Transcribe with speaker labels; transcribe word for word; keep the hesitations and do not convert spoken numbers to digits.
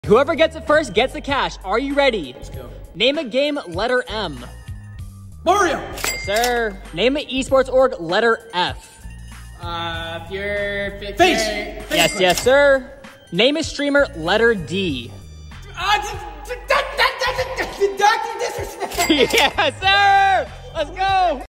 Speaker 1: Whoever gets it first gets the cash. Are you ready?
Speaker 2: Let's go.
Speaker 1: Name a game, letter M.
Speaker 2: Mario.
Speaker 1: Yes, sir. Name an esports org, letter F.
Speaker 3: Uh, Fear, Fear,
Speaker 2: Face.
Speaker 3: Fear.
Speaker 1: Yes, yes, sir. Name a streamer, letter D.
Speaker 3: Uh, Doctor Disrespect.
Speaker 1: Yes, sir. Let's go.